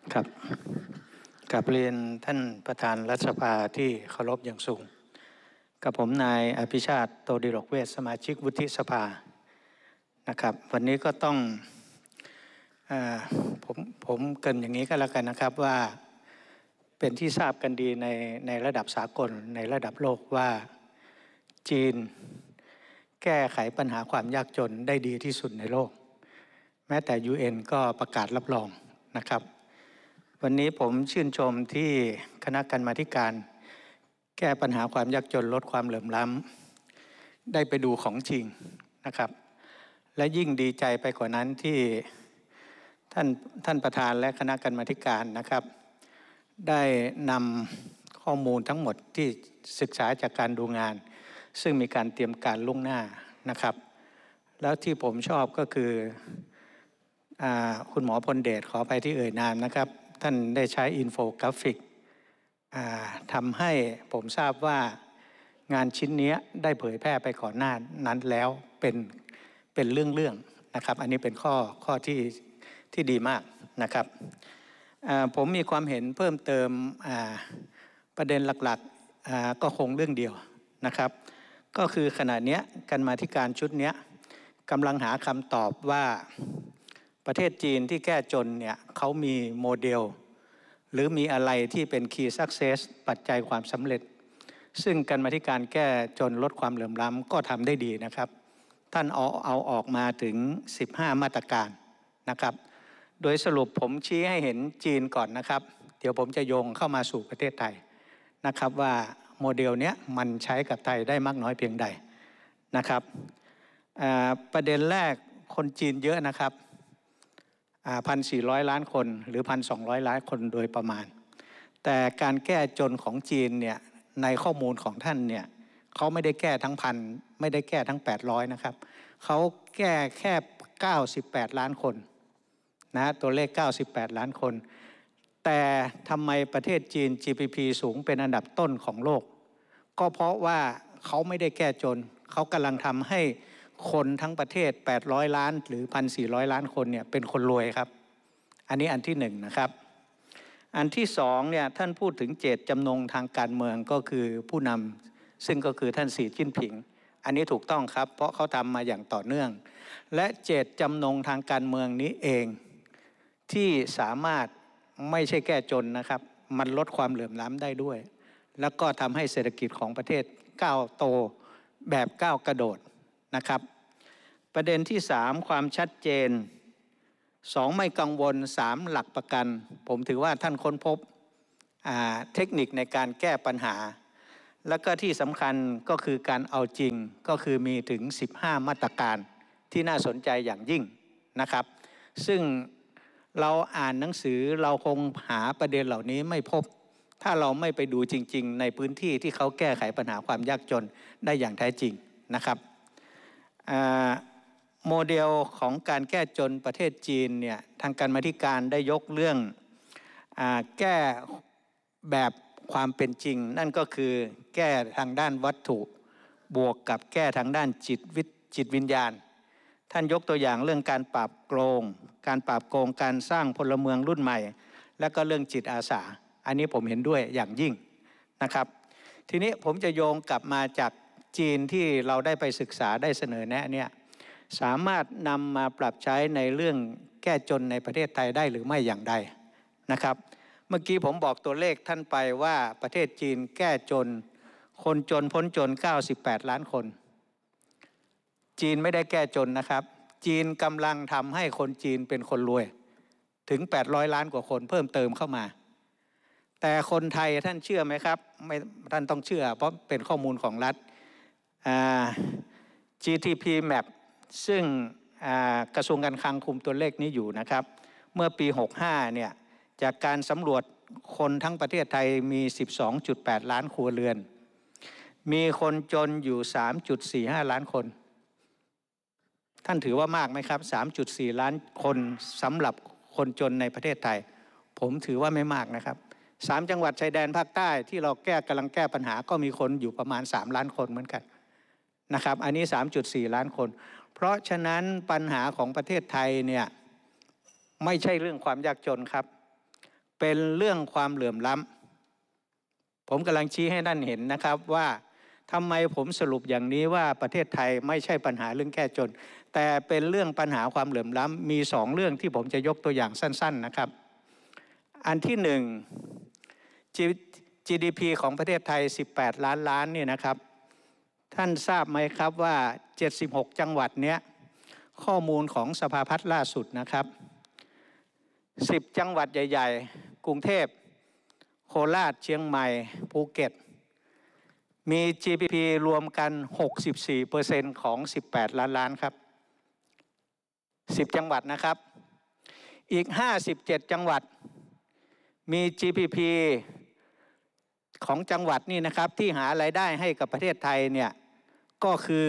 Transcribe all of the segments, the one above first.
ครับกราบเรียนท่านประธานรัฐสภาที่เคารพอย่างสูงกับผมนายอภิชาติโตดิรกเวชสมาชิกวุฒิสภานะครับวันนี้ก็ต้องผมเกริ่นอย่างนี้ก็แล้วกันนะครับว่าเป็นที่ทราบกันดีในระดับสากลในระดับโลกว่าจีนแก้ไขปัญหาความยากจนได้ดีที่สุดในโลกแม้แต่ UN ก็ประกาศรับรองนะครับวันนี้ผมชื่นชมที่คณะกรรมาธิการแก้ปัญหาความยากจนลดความเหลื่อมล้ำได้ไปดูของจริงนะครับและยิ่งดีใจไปกว่านั้นที่ท่านประธานและคณะกรรมาธิการนะครับได้นำข้อมูลทั้งหมดที่ศึกษาจากการดูงานซึ่งมีการเตรียมการล่วงหน้านะครับแล้วที่ผมชอบก็คือคุณหมอพลเดชขอไปที่เอ่ยนามนะครับท่านได้ใช้อินโฟกราฟิกทำให้ผมทราบว่างานชิ้นนี้ได้เผยแพร่ไปก่อนหน้านั้นแล้วเป็นเรื่องนะครับอันนี้เป็นข้อที่ดีมากนะครับผมมีความเห็นเพิ่มเติมประเด็นหลักๆก็คงเรื่องเดียวนะครับก็คือขณะนี้กรรมาธิการชุดนี้กำลังหาคำตอบว่าประเทศจีนที่แก้จนเนี่ยเขามีโมเดลหรือมีอะไรที่เป็น Key Success ปัจจัยความสำเร็จซึ่งกรรมาธิการแก้จนลดความเหลื่อมล้ำก็ทำได้ดีนะครับท่านเอาออกมาถึง15มาตรการนะครับโดยสรุปผมชี้ให้เห็นจีนก่อนนะครับเดี๋ยวผมจะโยงเข้ามาสู่ประเทศไทยนะครับว่าโมเดลเนี้ยมันใช้กับไทยได้มากน้อยเพียงใดนะครับประเด็นแรกคนจีนเยอะนะครับ1,400 ล้านคนหรือ 1,200 ล้านคนโดยประมาณแต่การแก้จนของจีนเนี่ยในข้อมูลของท่านเนี่ยเขาไม่ได้แก้ทั้งพันไม่ได้แก้ทั้ง800นะครับเขาแก้แค่98ล้านคนนะตัวเลข98ล้านคนแต่ทำไมประเทศจีน GDP สูงเป็นอันดับต้นของโลกก็เพราะว่าเขาไม่ได้แก้จนเขากำลังทำให้คนทั้งประเทศ800ล้านหรือ 1,400 ล้านคนเนี่ยเป็นคนรวยครับอันนี้อันที่1นะครับอันที่2เนี่ยท่านพูดถึงเจตจำนงทางการเมืองก็คือผู้นำซึ่งก็คือท่านสีจิ้นผิงอันนี้ถูกต้องครับเพราะเขาทำมาอย่างต่อเนื่องและเจตจำนงทางการเมืองนี้เองที่สามารถไม่ใช่แก้จนนะครับมันลดความเหลื่อมล้ำได้ด้วยแล้วก็ทำให้เศรษฐกิจของประเทศก้าวโตแบบก้าวกระโดดนะครับประเด็นที่3ความชัดเจน2ไม่กังวล3หลักประกันผมถือว่าท่านค้นพบเทคนิคในการแก้ปัญหาแล้วก็ที่สำคัญก็คือการเอาจริงก็คือมีถึง15มาตรการที่น่าสนใจอย่างยิ่งนะครับซึ่งเราอ่านหนังสือเราคงหาประเด็นเหล่านี้ไม่พบถ้าเราไม่ไปดูจริงๆในพื้นที่ที่เขาแก้ไขปัญหาความยากจนได้อย่างแท้จริงนะครับโมเดลของการแก้จนประเทศจีนเนี่ยทางกรรมาธิการได้ยกเรื่องแก้แบบความเป็นจริงนั่นก็คือแก้ทางด้านวัตถุบวกกับแก้ทางด้านจิตวิญญาณท่านยกตัวอย่างเรื่องการปราบโกงการสร้างพลเมืองรุ่นใหม่และก็เรื่องจิตอาสาอันนี้ผมเห็นด้วยอย่างยิ่งนะครับทีนี้ผมจะโยงกลับมาจากจีนที่เราได้ไปศึกษาได้เสนอแนะเนี่ยสามารถนำมาปรับใช้ในเรื่องแก้จนในประเทศไทยได้หรือไม่อย่างใดนะครับเมื่อกี้ผมบอกตัวเลขท่านไปว่าประเทศจีนแก้จนคนจนพ้นจน98ล้านคนจีนไม่ได้แก้จนนะครับจีนกำลังทำให้คนจีนเป็นคนรวยถึง800ล้านกว่าคนเพิ่มเติมเข้ามาแต่คนไทยท่านเชื่อไหมครับไม่ท่านต้องเชื่อเพราะเป็นข้อมูลของรัฐGDP Map ซึ่งกระทรวงการคลังคุมตัวเลขนี้อยู่นะครับเมื่อปี65เนี่ยจากการสำรวจคนทั้งประเทศไทยมี 12.8 ล้านครัวเรือนมีคนจนอยู่ 3.45 ล้านคนท่านถือว่ามากไหมครับ 3.4 ล้านคนสำหรับคนจนในประเทศไทยผมถือว่าไม่มากนะครับ3จังหวัดชายแดนภาคใต้ที่เรากำลังแก้ปัญหาก็มีคนอยู่ประมาณ3ล้านคนเหมือนกันนะครับอันนี้ 3.4 ล้านคนเพราะฉะนั้นปัญหาของประเทศไทยเนี่ยไม่ใช่เรื่องความยากจนครับเป็นเรื่องความเหลื่อมล้ำผมกำลังชี้ให้ท่านเห็นนะครับว่าทำไมผมสรุปอย่างนี้ว่าประเทศไทยไม่ใช่ปัญหาเรื่องแก้จนแต่เป็นเรื่องปัญหาความเหลื่อมล้ำมี2 เรื่องที่ผมจะยกตัวอย่างสั้นๆนะครับอันที่1 GDP ของประเทศไทย18 ล้านล้านเนี่ยนะครับท่านทราบไหมครับว่า76 จังหวัดเนี้ยข้อมูลของสภาพัฒน์ล่าสุดนะครับ10 จังหวัดใหญ่ๆกรุงเทพโคราชเชียงใหม่ภูเก็ตมี GDP รวมกัน 64% ของ18 ล้านล้านครับ10 จังหวัดนะครับอีก57 จังหวัดมี GDP ของจังหวัดนี่นะครับที่หารายได้ให้กับประเทศไทยเนี่ยก็คือ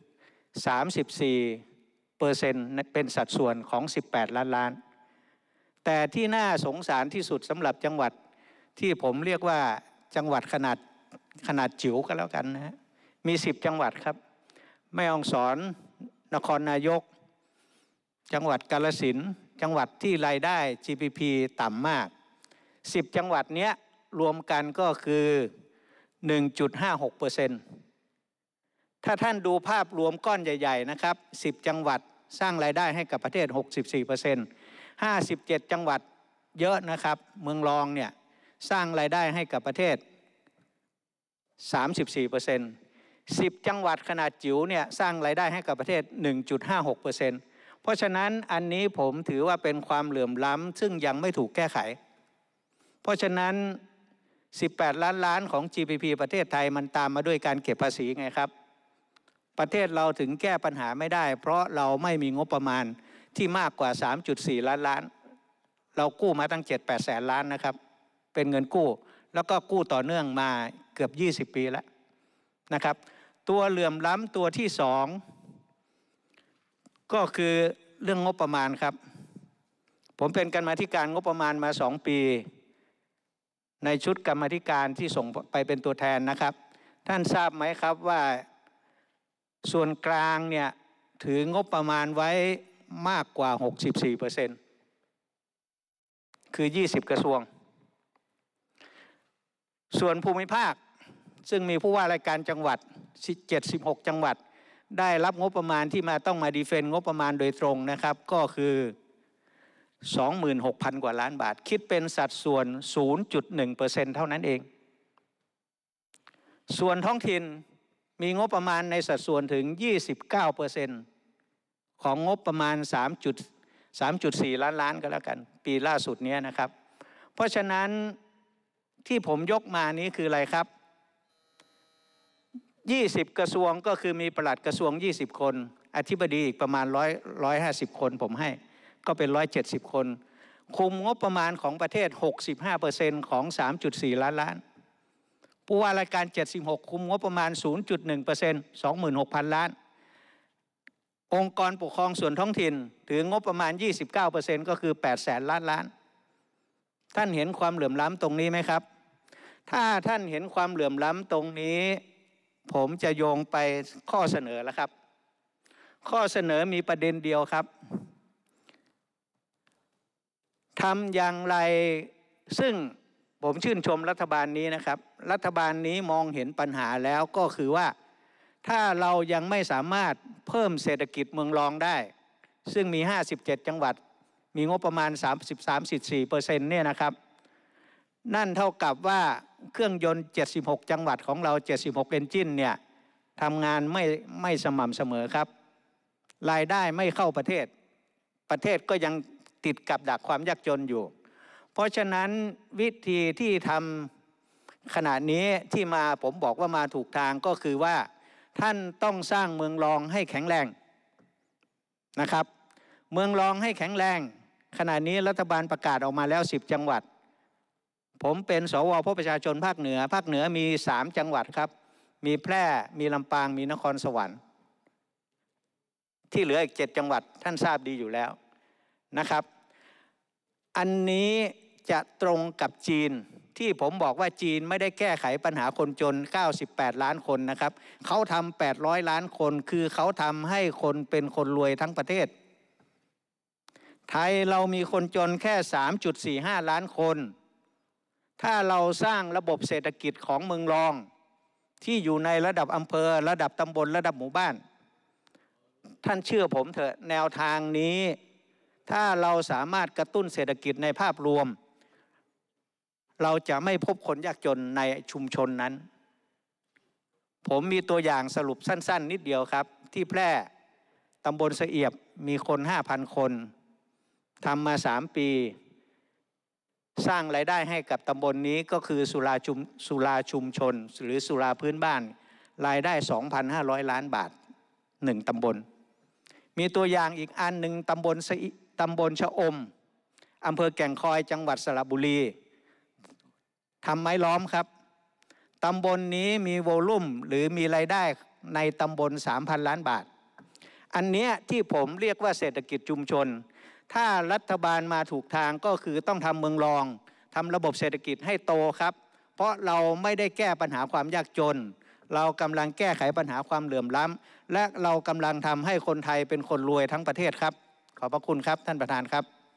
34% เป็นสัดส่วนของ18 ล้านล้านแต่ที่น่าสงสารที่สุดสำหรับจังหวัดที่ผมเรียกว่าจังหวัดขนาดจิ๋วก็แล้วกันนะฮะมี10 จังหวัดครับแม่ฮ่องสอนนครนายกจังหวัดกาฬสินธุ์จังหวัดที่รายได้ GDP ต่ำมาก10 จังหวัดเนี้ยรวมกันก็คือ 1.56%ถ้าท่านดูภาพรวมก้อนใหญ่ๆนะครับ10 จังหวัดสร้างรายได้ให้กับประเทศ 64% 57 จังหวัดเยอะนะครับเมืองรองเนี่ยสร้างรายได้ให้กับประเทศ 34% 10 จังหวัดขนาดจิ๋วเนี่ยสร้างรายได้ให้กับประเทศ 1.56%เพราะฉะนั้นอันนี้ผมถือว่าเป็นความเหลื่อมล้ำซึ่งยังไม่ถูกแก้ไขเพราะฉะนั้น18 ล้านล้านของ GDP ประเทศไทยมันตามมาด้วยการเก็บภาษีไงครับประเทศเราถึงแก้ปัญหาไม่ได้เพราะเราไม่มีงบประมาณที่มากกว่า 3.4 ล้านล้านเรากู้มาตั้ง 7-8 แสนล้านนะครับเป็นเงินกู้แล้วก็กู้ต่อเนื่องมาเกือบ20 ปีแล้วนะครับตัวเหลื่อมล้ำตัวที่2ก็คือเรื่องงบประมาณครับผมเป็นกรรมาธิการงบประมาณมา2 ปีในชุดกรรมาธิการที่ส่งไปเป็นตัวแทนนะครับท่านทราบไหมครับว่าส่วนกลางเนี่ยถืองบประมาณไว้มากกว่า 64% คือ20 กระทรวงส่วนภูมิภาคซึ่งมีผู้ว่าราชการจังหวัด76 จังหวัดได้รับงบประมาณที่ต้องมาดีเฟนต์งบประมาณโดยตรงนะครับก็คือ 26,000 กว่าล้านบาทคิดเป็นสัดส่วน 0.1% เท่านั้นเองส่วนท้องถิ่นมีงบประมาณในสัดส่วนถึง 29% ของงบประมาณ 3.4 ล้านล้านก็แล้วกันปีล่าสุดนี้นะครับเพราะฉะนั้นที่ผมยกมานี้คืออะไรครับ20 กระทรวงก็คือมีปลัดกระทรวง20 คนอธิบดีอีกประมาณ150 คนผมให้ก็เป็น170 คนคุมงบประมาณของประเทศ 65% ของ 3.4 ล้านล้านผู้ว่าราชการ76คุมงบประมาณ 0.1% 26,000 ล้านองค์กรปกครองส่วนท้องถิ่นถืองบประมาณ 29% ก็คือ8 แสนล้านล้านท่านเห็นความเหลื่อมล้ำตรงนี้ไหมครับถ้าท่านเห็นความเหลื่อมล้ำตรงนี้ผมจะโยงไปข้อเสนอแล้วครับข้อเสนอมีประเด็นเดียวครับทำอย่างไรซึ่งผมชื่นชมรัฐบาลนี้นะครับรัฐบาลนี้มองเห็นปัญหาแล้วก็คือว่าถ้าเรายังไม่สามารถเพิ่มเศรษฐกิจเมืองรองได้ซึ่งมี57 จังหวัดมีงบประมาณ 33-34% เนี่ยนะครับนั่นเท่ากับว่าเครื่องยนต์76 จังหวัดของเรา76เอนจินเนี่ยทำงานไม่สม่ำเสมอครับรายได้ไม่เข้าประเทศก็ยังติดกับดักความยากจนอยู่เพราะฉะนั้นวิธีที่ทำขณะนี้ที่มาผมบอกว่ามาถูกทางก็คือว่าท่านต้องสร้างเมืองรองให้แข็งแรงนะครับเมืองรองให้แข็งแรงขณะนี้รัฐบาลประกาศออกมาแล้ว10 จังหวัดผมเป็นสวผู้ประชาชนภาคเหนือมี3 จังหวัดครับมีแพร่มีลำปางมีนครสวรรค์ที่เหลืออีก7 จังหวัดท่านทราบดีอยู่แล้วนะครับอันนี้จะตรงกับจีนที่ผมบอกว่าจีนไม่ได้แก้ไขปัญหาคนจน98 ล้านคนนะครับเขาทำ800 ล้านคนคือเขาทำให้คนเป็นคนรวยทั้งประเทศไทยเรามีคนจนแค่ 3.45 ล้านคนถ้าเราสร้างระบบเศรษฐกิจของเมืองรองที่อยู่ในระดับอำเภอระดับตำบลระดับหมู่บ้านท่านเชื่อผมเถอะแนวทางนี้ถ้าเราสามารถกระตุ้นเศรษฐกิจในภาพรวมเราจะไม่พบคนยากจนในชุมชนนั้นผมมีตัวอย่างสรุปสั้นๆนิดเดียวครับที่แพร่ตำบลสะเอียบมีคน 5,000 คนทำมา3 ปีสร้างรายได้ให้กับตำบลนี้ก็คือสุราชุมชนหรือสุราพื้นบ้านรายได้ 2,500 ล้านบาท1 ตำบลมีตัวอย่างอีกอันหนึ่งตำบลชะอมอำเภอแก่งคอยจังหวัดสระบุรีทำไม้ล้อมครับตำบลนี้มีโวลุ่มหรือมีรายได้ในตำบล 3,000 ล้านบาทอันนี้ที่ผมเรียกว่าเศรษฐกิจชุมชนถ้ารัฐบาลมาถูกทางก็คือต้องทำเมืองรองทำระบบเศรษฐกิจให้โตครับเพราะเราไม่ได้แก้ปัญหาความยากจนเรากำลังแก้ไขปัญหาความเหลื่อมล้ำและเรากำลังทำให้คนไทยเป็นคนรวยทั้งประเทศครับขอบพระคุณครับท่านประธานครับ